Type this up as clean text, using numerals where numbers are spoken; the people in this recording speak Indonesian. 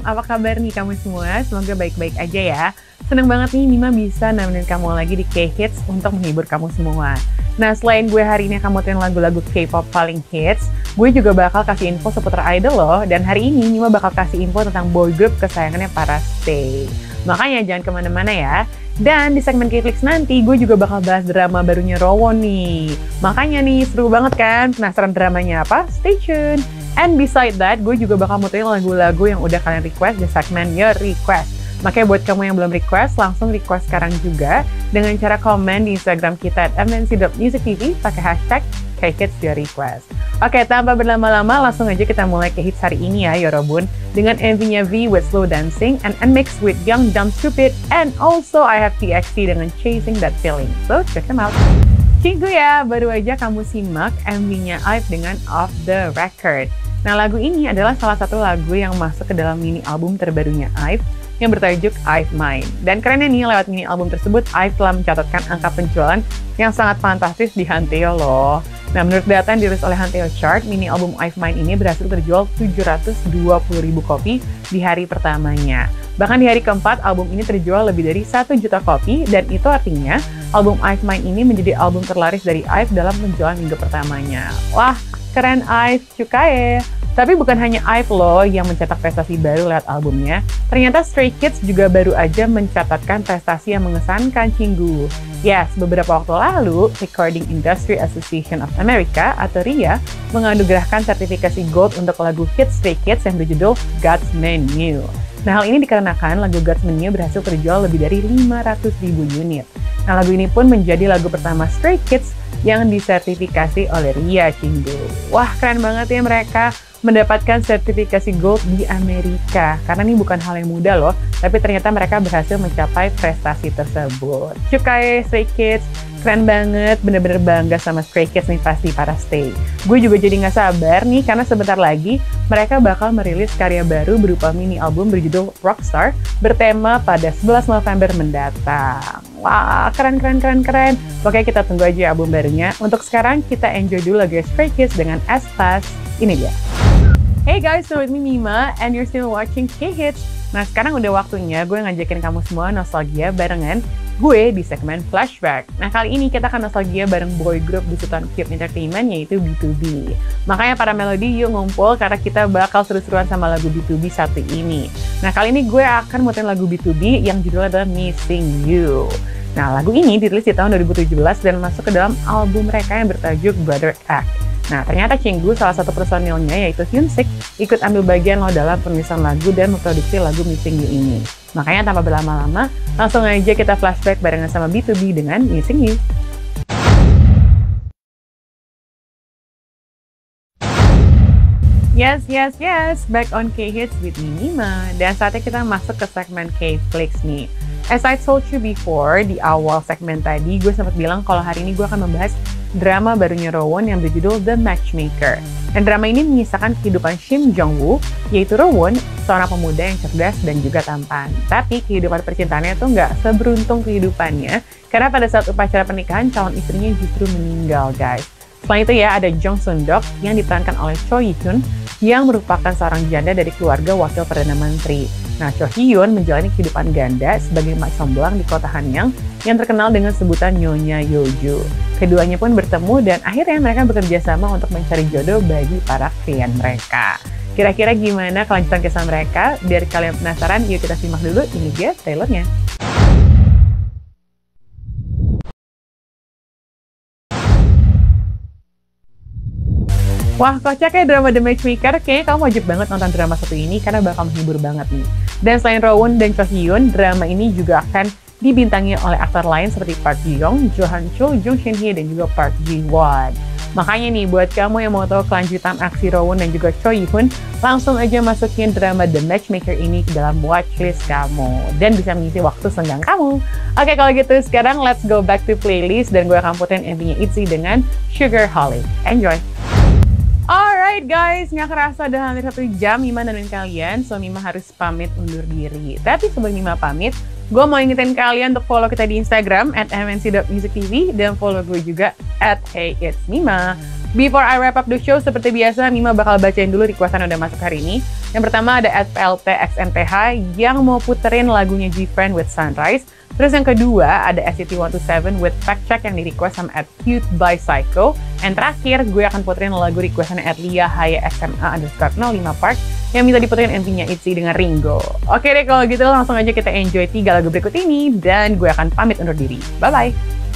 apa kabar nih kamu semua? Semoga baik-baik aja ya. Seneng banget nih Mima bisa nemenin kamu lagi di K-Hits untuk menghibur kamu semua. Nah, selain gue hari ini akan muterin lagu-lagu K-pop paling hits, gue juga bakal kasih info seputar idol loh. Dan hari ini Mima bakal kasih info tentang boy group kesayangannya para Stay. Makanya jangan kemana-mana ya. Dan di segmen K-Flix nanti gue juga bakal bahas drama barunya Rowon nih. Makanya nih seru banget kan? Penasaran dramanya apa? Stay tune! And beside that, gue juga bakal muterin lagu-lagu yang udah kalian request di segmen Your Request. Makanya buat kamu yang belum request, langsung request sekarang juga dengan cara komen di Instagram kita @mnc.musictv pakai hashtag #KHitsYourRequest. Oke, tanpa berlama-lama, langsung aja kita mulai ke hits hari ini ya, Yorobun. Dengan MV-nya V with Slow Dancing and Nmix with Young Dumb Stupid, and also I have TXT dengan Chasing That Feeling. So, check them out. Cigu ya, baru aja kamu simak MV-nya IVE dengan Off The Record. Nah, lagu ini adalah salah satu lagu yang masuk ke dalam mini album terbarunya IVE yang bertajuk IVE Mine. Dan kerennya nih, lewat mini album tersebut, IVE telah mencatatkan angka penjualan yang sangat fantastis di Hanteo loh. Nah, menurut data yang dirilis oleh Hanteo Chart, mini album IVE Mine ini berhasil terjual 720.000 kopi di hari pertamanya. Bahkan di hari keempat, album ini terjual lebih dari 1 juta kopi, dan itu artinya album IVE Mine ini menjadi album terlaris dari IVE dalam penjualan minggu pertamanya. Wah, keren IVE, cukai. Tapi bukan hanya IVE loh yang mencetak prestasi baru lewat albumnya. Ternyata Stray Kids juga baru aja mencatatkan prestasi yang mengesankan, Cinggu. Yes, beberapa waktu lalu, Recording Industry Association of America atau RIA menganugerahkan sertifikasi Gold untuk lagu hits Stray Kids yang berjudul God's Menu. Nah, hal ini dikarenakan lagu God's Menu berhasil terjual lebih dari 500.000 unit. Nah, lagu ini pun menjadi lagu pertama Stray Kids yang disertifikasi oleh RIA, Cinggu. Wah, keren banget ya mereka mendapatkan sertifikasi Gold di Amerika. Karena ini bukan hal yang mudah loh, tapi ternyata mereka berhasil mencapai prestasi tersebut. Cukai Stray Kids, keren banget, bener-bener bangga sama Stray Kids nih pasti para Stay. Gue juga jadi nggak sabar nih, karena sebentar lagi mereka bakal merilis karya baru berupa mini album berjudul Rockstar, bertema pada 11 November mendatang. Wah, keren. Pokoknya kita tunggu aja album barunya. Untuk sekarang, kita enjoy dulu lagu Stray Kids dengan S-Pass. Ini dia. Hey guys, so with me Mima, and you're still watching K-Hits. Nah, sekarang udah waktunya gue ngajakin kamu semua nostalgia barengan gue di segmen Flashback. Nah, kali ini kita akan nostalgia bareng boy group besutan Cube Entertainment, yaitu BTOB. Makanya para Melody yuk ngumpul, karena kita bakal seru-seruan sama lagu BTOB satu ini. Nah, kali ini gue akan muterin lagu BTOB yang judulnya adalah Missing You. Nah, lagu ini dirilis di tahun 2017 dan masuk ke dalam album mereka yang bertajuk Brother Act. Nah, ternyata Cinggu, salah satu personilnya yaitu Hyunsik, ikut ambil bagian loh dalam penulisan lagu dan memproduksi lagu Missing You ini. Makanya tanpa berlama-lama, langsung aja kita flashback barengan sama BTOB dengan Missing You. Yes, back on K-Hits with me, Mima. Dan saatnya kita masuk ke segmen K-Flix nih. As I told you before, di awal segmen tadi, gue sempat bilang kalau hari ini gue akan membahas drama barunya Rowon yang berjudul The Matchmaker. Dan drama ini mengisahkan kehidupan Shim Jong-woo, yaitu Rowon, seorang pemuda yang cerdas dan juga tampan. Tapi kehidupan percintaannya tuh nggak seberuntung kehidupannya, karena pada saat upacara pernikahan, calon istrinya justru meninggal, guys. Selain itu ya, ada Jong Sun-dok yang diperankan oleh Cho Hee-hyun, yang merupakan seorang janda dari keluarga wakil Perdana Menteri. Nah, Cho Hee-hyun menjalani kehidupan ganda sebagai mak comblang di kota Hanyang yang terkenal dengan sebutan Nyonya Yeoju. Keduanya pun bertemu dan akhirnya mereka bekerja sama untuk mencari jodoh bagi para klien mereka. Kira-kira gimana kelanjutan kisah mereka? Biar kalian penasaran, yuk kita simak dulu, ini dia trailernya. Wah, kocak ya drama The Matchmaker. Kayaknya kamu wajib banget nonton drama satu ini karena bakal menghibur banget nih. Dan selain Rowon dan Cho Hee-hyun, drama ini juga akan dibintangi oleh aktor lain seperti Park Ji-young, Jo Han-chul, Jung Shin-hye, dan juga Park Ji-won. Makanya nih, buat kamu yang mau tahu kelanjutan aksi Rowon dan juga Cho Hee-hyun, langsung aja masukin drama The Matchmaker ini ke dalam watchlist kamu. Dan bisa mengisi waktu senggang kamu. Oke, kalau gitu sekarang let's go back to playlist dan gue akan puterin MV-nya ITZY dengan Sugar Holic. Enjoy! Alright guys, nggak kerasa udah hampir 1 jam Mima nemenin kalian, so Mima harus pamit undur diri. Tapi sebelum Mima pamit, Gue mau ingetin kalian untuk follow kita di Instagram @mnc.musictv dan follow gue juga @heyitsmima. Before I wrap up the show, seperti biasa, Mima bakal bacain dulu requestan yang udah masuk hari ini. Yang pertama ada @pltxnth yang mau puterin lagunya G-Friend with Sunrise. Terus yang kedua ada SCT127 with Fact Check yang di-request sama @cute_by_psycho. And terakhir, gue akan puterin lagu requestan @liahaya_SMA_05park yang minta diputerin MV-nya ITZY dengan Ringo. Oke deh, kalau gitu langsung aja kita enjoy 3 lagu berikut ini dan gue akan pamit undur diri. Bye-bye!